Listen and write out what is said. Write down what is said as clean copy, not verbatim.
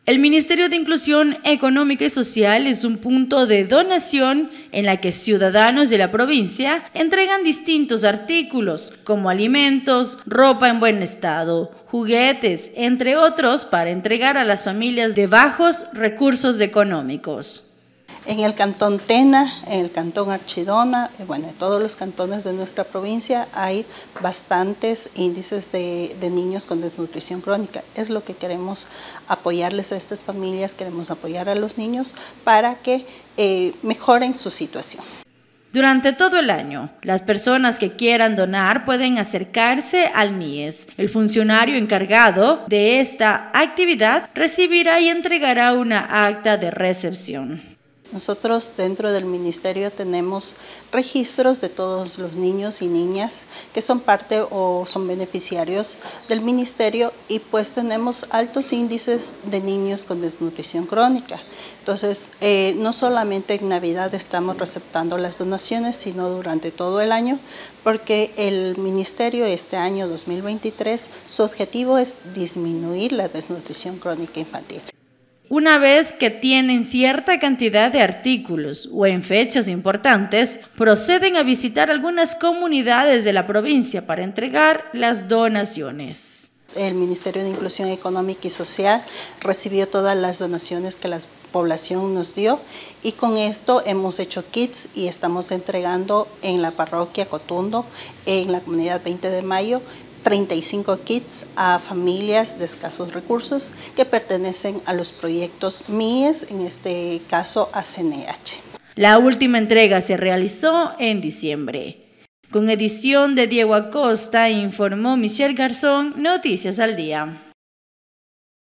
El Ministerio de Inclusión Económica y Social es un punto de donación en la que ciudadanos de la provincia entregan distintos artículos como alimentos, ropa en buen estado, juguetes, entre otros, para entregar a las familias de bajos recursos económicos. En el cantón Tena, en el cantón Archidona, en todos los cantones de nuestra provincia hay bastantes índices de niños con desnutrición crónica. Es lo que queremos apoyarles a estas familias, queremos apoyar a los niños para que mejoren su situación. Durante todo el año, las personas que quieran donar pueden acercarse al MIES. El funcionario encargado de esta actividad recibirá y entregará una acta de recepción. Nosotros dentro del ministerio tenemos registros de todos los niños y niñas que son parte o son beneficiarios del ministerio y pues tenemos altos índices de niños con desnutrición crónica. Entonces, no solamente en Navidad estamos receptando las donaciones, sino durante todo el año, porque el ministerio este año 2023, su objetivo es disminuir la desnutrición crónica infantil. Una vez que tienen cierta cantidad de artículos o en fechas importantes, proceden a visitar algunas comunidades de la provincia para entregar las donaciones. El Ministerio de Inclusión Económica y Social recibió todas las donaciones que la población nos dio y con esto hemos hecho kits y estamos entregando en la parroquia Cotundo, en la comunidad 20 de Mayo, 35 kits a familias de escasos recursos que pertenecen a los proyectos MIES, en este caso a CNH. La última entrega se realizó en diciembre. Con edición de Diego Acosta, informó Michelle Garzón, Noticias al Día.